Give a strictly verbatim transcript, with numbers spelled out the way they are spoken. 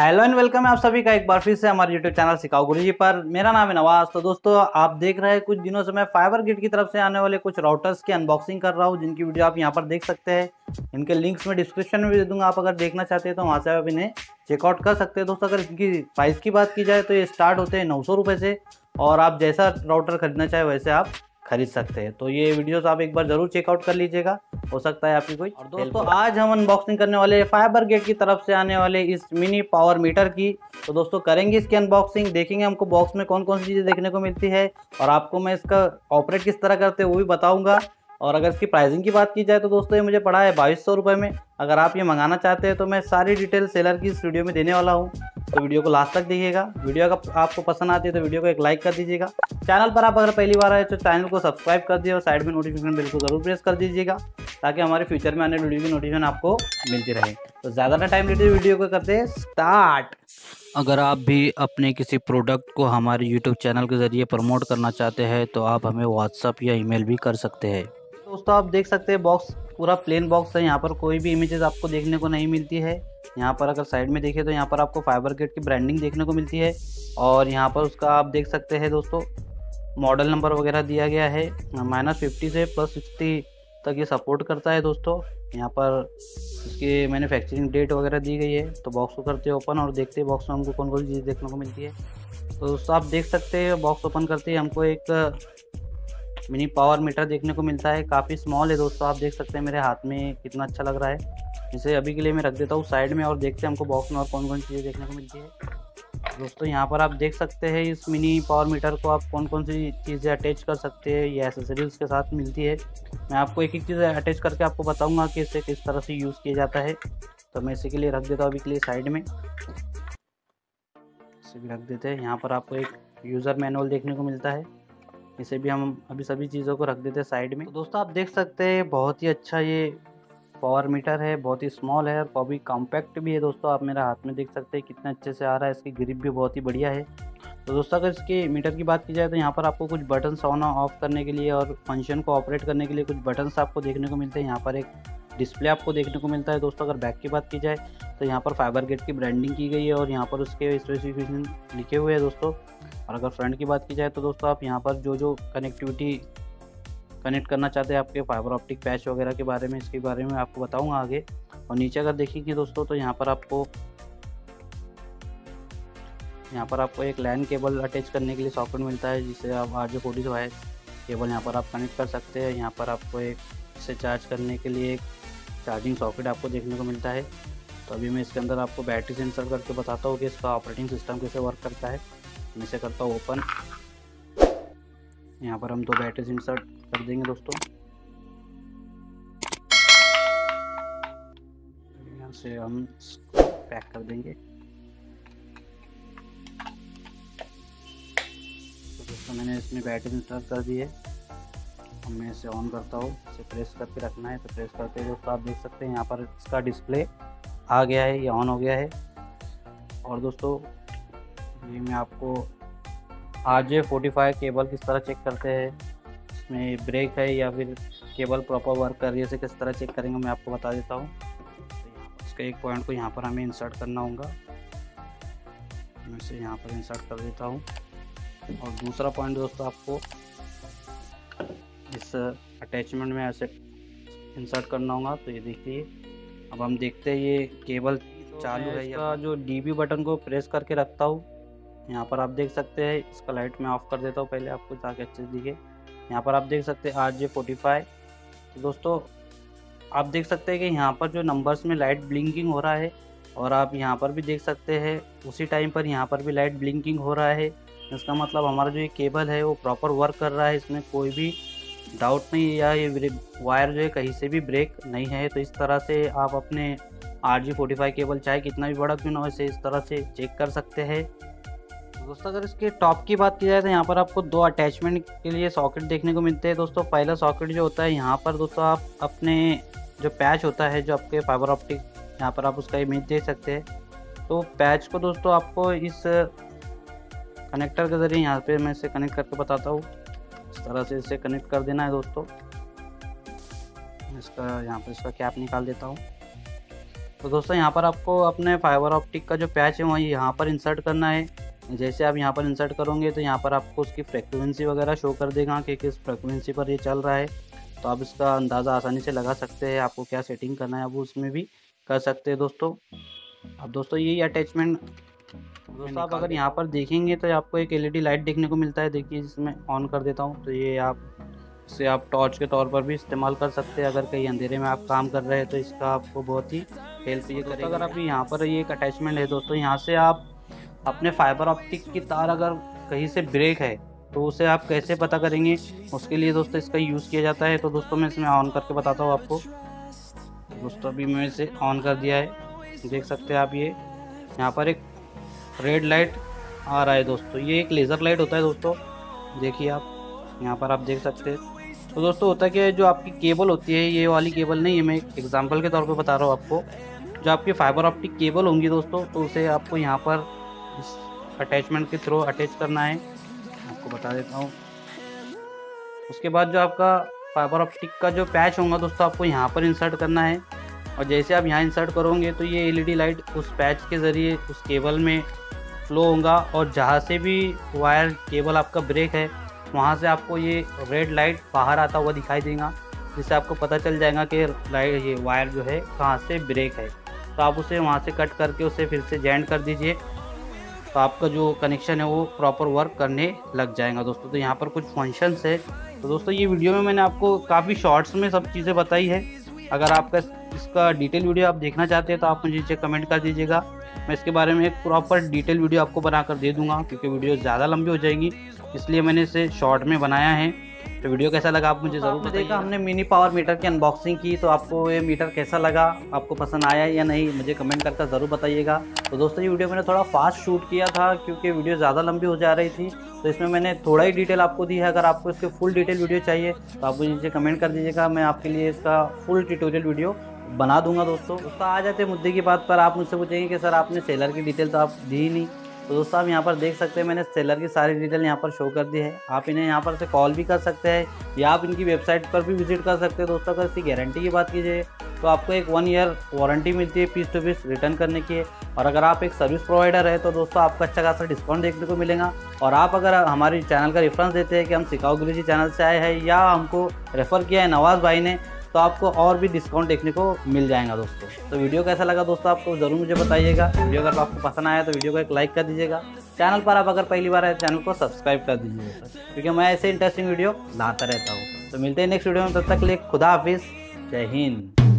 Hello and welcome है आप सभी का एक बार फिर से हमारे यूट्यूब चैनल सिखाओ गुरुजी पर। मेरा नाम है नवाज। तो दोस्तों आप देख रहे हैं कुछ दिनों से मैं फाइबर ग्रिड की तरफ से आने वाले कुछ राउटर्स की अनबॉक्सिंग कर रहा हूं, जिनकी वीडियो आप यहां पर देख सकते हैं। इनके लिंक्स मैं डिस्क्रिप्शन में भी दे दूंगा, आप अगर देखना चाहते हैं तो वहां से आप इन्हें चेकआउट कर सकते हैं। दोस्तों अगर इनकी प्राइस की बात की जाए तो ये स्टार्ट होते हैं नौ सौ रुपये से, और आप जैसा राउटर खरीदना चाहे वैसे आप खरीद सकते हैं। तो ये वीडियोस आप एक बार जरूर चेकआउट कर लीजिएगा, हो सकता है आपकी कोई। और दोस्तों आज हम अनबॉक्सिंग करने वाले फाइबर ग्रिड की तरफ से आने वाले इस मिनी पावर मीटर की। तो दोस्तों करेंगे इसकी अनबॉक्सिंग, देखेंगे हमको बॉक्स में कौन कौन सी चीज़ें देखने को मिलती है, और आपको मैं इसका ऑपरेट किस तरह करते हैं वो भी बताऊंगा। और अगर इसकी प्राइसिंग की बात की जाए तो दोस्तों ये मुझे पड़ा है बाईस सौ रुपये में। अगर आप ये मंगाना चाहते हैं तो मैं सारी डिटेल सेलर की इस वीडियो में देने वाला हूँ, तो वीडियो को लास्ट तक देखिएगा। वीडियो अगर आपको पसंद आती है तो वीडियो को एक लाइक कर दीजिएगा। चैनल पर आप अगर पहली बार आए तो चैनल को सब्सक्राइब कर दिए और साइड में नोटिफिकेशन बिल को जरूर प्रेस कर दीजिएगा, ताकि हमारे फ्यूचर में आने वीडियो की नोटिफिकेशन आपको मिलती रहे। तो ज़्यादा ना टाइम लेते वीडियो को करते हैं स्टार्ट। अगर आप भी अपने किसी प्रोडक्ट को हमारे यूट्यूब चैनल के ज़रिए प्रमोट करना चाहते हैं तो आप हमें व्हाट्सअप या ईमेल भी कर सकते हैं। दोस्तों आप देख सकते हैं बॉक्स पूरा प्लेन बॉक्स है, यहाँ पर कोई भी इमेजेस आपको देखने को नहीं मिलती है। यहाँ पर अगर साइड में देखें तो यहाँ पर आपको फाइबर ग्रिड की ब्रांडिंग देखने को मिलती है, और यहाँ पर उसका आप देख सकते हैं दोस्तों मॉडल नंबर वगैरह दिया गया है। माइनस फिफ्टी से प्लस सिक्सटी तक ये सपोर्ट करता है दोस्तों। यहाँ पर इसकी मैन्युफैक्चरिंग डेट वगैरह दी गई है। तो बॉक्स को करते हैं ओपन और देखते हैं बॉक्स में हमको कौन कौन सी चीज़ देखने को मिलती है। तो दोस्तों आप देख सकते हैं बॉक्स ओपन करते ही हमको एक मिनी पावर मीटर देखने को मिलता है। काफ़ी स्मॉल है दोस्तों, आप देख सकते हैं मेरे हाथ में कितना अच्छा लग रहा है। इसे अभी के लिए मैं रख देता हूँ साइड में, और देखते हैं हमको बॉक्स में और कौन कौन सी चीज़ें देखने को मिलती है। दोस्तों यहाँ पर आप देख सकते हैं इस मिनी पावर मीटर को आप कौन कौन सी चीज़ें अटैच कर सकते हैं, ये एसेसरीज के साथ मिलती है। मैं आपको एक एक चीज़ अटैच करके आपको बताऊँगा कि इसे किस तरह से यूज़ किया जाता है। तो मैं इसी के लिए रख देता हूँ अभी के लिए साइड में, इसे भी रख देते हैं। यहाँ पर आपको एक यूज़र मैनुअल देखने को मिलता है, इसे भी हम अभी सभी चीज़ों को रख देते हैं साइड में। तो दोस्तों आप देख सकते हैं बहुत ही अच्छा ये पावर मीटर है, बहुत ही स्मॉल है और काफ़ी कॉम्पैक्ट भी है। दोस्तों आप मेरा हाथ में देख सकते हैं कितना अच्छे से आ रहा है, इसकी ग्रिप भी बहुत ही बढ़िया है। तो दोस्तों अगर इसके मीटर की बात की जाए तो यहाँ पर आपको कुछ बटन्स ऑन ऑफ करने के लिए और फंक्शन को ऑपरेट करने के लिए कुछ बटन्स आपको देखने को मिलते हैं। यहाँ पर एक डिस्प्ले आपको देखने को मिलता है। दोस्तों अगर बैक की बात की जाए तो यहाँ पर फाइबर ग्रिड की ब्रांडिंग की गई है और यहाँ पर उसके स्पेसिफिकेशन लिखे हुए हैं दोस्तों। और अगर फ्रंट की बात की जाए तो दोस्तों आप यहाँ पर जो जो कनेक्टिविटी कनेक्ट करना चाहते हैं आपके फाइबर ऑप्टिक पैच वगैरह के बारे में, इसके बारे में आपको बताऊंगा आगे। और नीचे अगर देखेंगे दोस्तों तो यहाँ पर आपको यहाँ पर आपको एक लैन केबल अटैच करने के लिए सॉकेट मिलता है, जिसे आप R J forty wire cable यहाँ पर आप कनेक्ट कर सकते हैं। यहाँ पर आपको एक इसे चार्ज करने के लिए एक चार्जिंग सॉकेट आपको देखने को मिलता है। तो अभी मैं इसके अंदर आपको बैटरी से इंस्टॉल करके बताता हूँ कि इसका ऑपरेटिंग सिस्टम कैसे वर्क करता है। मैं इसे करता हूँ ओपन। यहाँ पर हम दो बैटरीज इंसर्ट कर देंगे दोस्तों। यहाँ से हम इसको पैक कर देंगे। तो दोस्तों मैंने इसमें बैटरी इंस्टॉल कर दी है। अब मैं इसे ऑन करता हूँ, इसे प्रेस करके रखना है। तो प्रेस करते हैं दोस्तों आप देख सकते हैं यहाँ पर इसका डिस्प्ले आ गया है, ये ऑन हो गया है। और दोस्तों ये मैं आपको R J forty five cable किस तरह चेक करते हैं, इसमें ब्रेक है या फिर केबल प्रॉपर वर्क कर रही है, इसे किस तरह चेक करेंगे मैं आपको बता देता हूँ। तो इसका एक पॉइंट को यहाँ पर हमें इंसर्ट करना होगा, मैं इसे यहाँ पर इंसर्ट कर देता हूँ। और दूसरा पॉइंट दोस्तों आपको इस अटैचमेंट में ऐसे इंसर्ट करना होगा। तो ये देखिए अब हम देखते हैं ये केबल चालू है। इसका जो डी बी बटन को प्रेस करके रखता हूँ, यहाँ पर आप देख सकते हैं। इसका लाइट मैं ऑफ कर देता हूँ पहले आपको, ताकि अच्छे से दिखे। यहाँ पर आप देख सकते हैं आर जे फोर्टी फाइव। तो दोस्तों आप देख सकते हैं कि यहाँ पर जो नंबर्स में लाइट ब्लिंकिंग हो रहा है, और आप यहाँ पर भी देख सकते हैं उसी टाइम पर यहाँ पर भी लाइट ब्लिंकिंग हो रहा है। इसका मतलब हमारा जो ये केबल है वो प्रॉपर वर्क कर रहा है, इसमें कोई भी डाउट नहीं है, या ये वायर जो है कहीं से भी ब्रेक नहीं है। तो इस तरह से आप अपने R J forty five cable चाहे कितना भी बड़ा क्यों ना हो, इसे इस तरह से चेक कर सकते हैं। दोस्तों अगर इसके टॉप की बात की जाए तो यहाँ पर आपको दो अटैचमेंट के लिए सॉकेट देखने को मिलते हैं दोस्तों। पहला सॉकेट जो होता है यहाँ पर दोस्तों आप अपने जो पैच होता है जो आपके फाइबर ऑप्टिक, यहाँ पर आप उसका इमेज देख सकते हैं। तो पैच को दोस्तों आपको इस कनेक्टर के ज़रिए यहाँ पे मैं इसे कनेक्ट करके बताता हूँ। इस तरह से इसे कनेक्ट कर देना है दोस्तों। इसका यहाँ पर इसका कैप निकाल देता हूँ। तो दोस्तों यहाँ पर आपको अपने फाइबर ऑप्टिक का जो पैच है वही यहाँ पर इंसर्ट करना है। जैसे आप यहाँ पर इंसर्ट करोगे तो यहाँ पर आपको उसकी फ्रिक्वेंसी वगैरह शो कर देगा कि किस फ्रिक्वेंसी पर ये चल रहा है। तो आप इसका अंदाज़ा आसानी से लगा सकते हैं, आपको क्या सेटिंग करना है आप उसमें भी कर सकते हैं दोस्तों। अब दोस्तों यही अटैचमेंट दोस्तों आप अगर यहाँ पर देखेंगे तो आपको एक एलईडी लाइट देखने को मिलता है। देखिए जिसमें ऑन कर देता हूँ तो ये आप इसे आप टॉर्च के तौर पर भी इस्तेमाल कर सकते हैं। अगर कहीं अंधेरे में आप काम कर रहे हैं तो इसका आपको बहुत ही हेल्प ये करेगा। अगर आप यहाँ पर ये एक अटैचमेंट है दोस्तों, यहाँ से आप अपने फाइबर ऑप्टिक की तार अगर कहीं से ब्रेक है तो उसे आप कैसे पता करेंगे, उसके लिए दोस्तों इसका यूज़ किया जाता है। तो दोस्तों मैं इसमें ऑन करके बताता हूँ आपको। दोस्तों अभी मैं इसे ऑन कर दिया है, देख सकते हैं आप ये यहाँ पर एक रेड लाइट आ रहा है दोस्तों। ये एक लेज़र लाइट होता है दोस्तों, देखिए आप यहाँ पर आप देख सकते हैं। तो दोस्तों होता है कि जो आपकी केबल होती है, ये वाली केबल नहीं है, मैं एक एग्जांपल के तौर पे बता रहा हूँ आपको। जो आपकी फाइबर ऑप्टिक केबल होंगी दोस्तों तो उसे आपको यहाँ पर इस अटैचमेंट के थ्रू अटैच करना है, आपको बता देता हूँ। उसके बाद जो आपका फाइबर ऑप्टिक का जो पैच होगा दोस्तों आपको यहाँ पर इंसर्ट करना है। और जैसे आप यहाँ इंसर्ट करोगे तो ये एलईडी लाइट उस पैच के ज़रिए उस केबल में फ्लो होगा, और जहाँ से भी वायर केबल आपका ब्रेक है वहाँ से आपको ये रेड लाइट बाहर आता हुआ दिखाई देगा, जिससे आपको पता चल जाएगा कि लाइट ये वायर जो है कहाँ से ब्रेक है। तो आप उसे वहाँ से कट करके उसे फिर से जॉइंट कर दीजिए, तो आपका जो कनेक्शन है वो प्रॉपर वर्क करने लग जाएगा दोस्तों। तो यहाँ पर कुछ फंक्शंस है। तो दोस्तों ये वीडियो में मैंने आपको काफ़ी शॉर्ट्स में सब चीज़ें बताई है। अगर आपका इसका डिटेल वीडियो आप देखना चाहते हैं तो आप मुझे नीचे कमेंट कर दीजिएगा, मैं इसके बारे में एक प्रॉपर डिटेल वीडियो आपको बनाकर दे दूंगा, क्योंकि वीडियो ज़्यादा लंबी हो जाएगी इसलिए मैंने इसे शॉर्ट में बनाया है। तो वीडियो कैसा लगा आप मुझे ज़रूर बताइए। देखा हमने मिनी पावर मीटर की अनबॉक्सिंग की, तो आपको ये मीटर कैसा लगा, आपको पसंद आया या नहीं, मुझे कमेंट करके ज़रूर बताइएगा। तो दोस्तों ये वीडियो मैंने थोड़ा फास्ट शूट किया था क्योंकि वीडियो ज़्यादा लंबी हो जा रही थी, तो इसमें मैंने थोड़ा ही डिटेल आपको दी है। अगर आपको इसके फुल डिटेल वीडियो चाहिए तो आप मुझे नीचे कमेंट कर दीजिएगा, मैं आपके लिए इसका फुल ट्यूटोरियल वीडियो बना दूंगा दोस्तों। दोस्तों आ जाते हैं मुद्दे की बात पर। आप मुझसे पूछेंगे कि सर आपने सेलर की डिटेल तो आप दी ही नहीं। तो दोस्तों आप यहाँ पर देख सकते हैं मैंने सेलर की सारी डिटेल यहाँ पर शो कर दी है। आप इन्हें यहाँ पर से कॉल भी कर सकते हैं या आप इनकी वेबसाइट पर भी विजिट कर सकते हैं दोस्तों। अगर इसकी गारंटी की बात कीजिए तो आपको एक वन ईयर वारंटी मिलती है पीस टू पीस रिटर्न करने की। और अगर आप एक सर्विस प्रोवाइडर है तो दोस्तों आपको अच्छा खासा डिस्काउंट देखने को मिलेगा। और आप अगर हमारे चैनल का रेफरेंस देते हैं कि हम सिकाऊ गुरुजी चैनल से आए हैं या हमको रेफ़र किया है नवाज़ भाई ने, तो आपको और भी डिस्काउंट देखने को मिल जाएगा दोस्तों। तो वीडियो कैसा लगा दोस्तों आपको ज़रूर मुझे बताइएगा। वीडियो अगर आपको पसंद आया तो वीडियो को एक लाइक कर दीजिएगा। चैनल पर आप अगर पहली बार आए चैनल को सब्सक्राइब कर दीजिएगा, क्योंकि मैं ऐसे इंटरेस्टिंग वीडियो लाता रहता हूँ। तो मिलते हैं नेक्स्ट वीडियो में, तब तक के लिए खुदा हाफिज़, जय हिंद।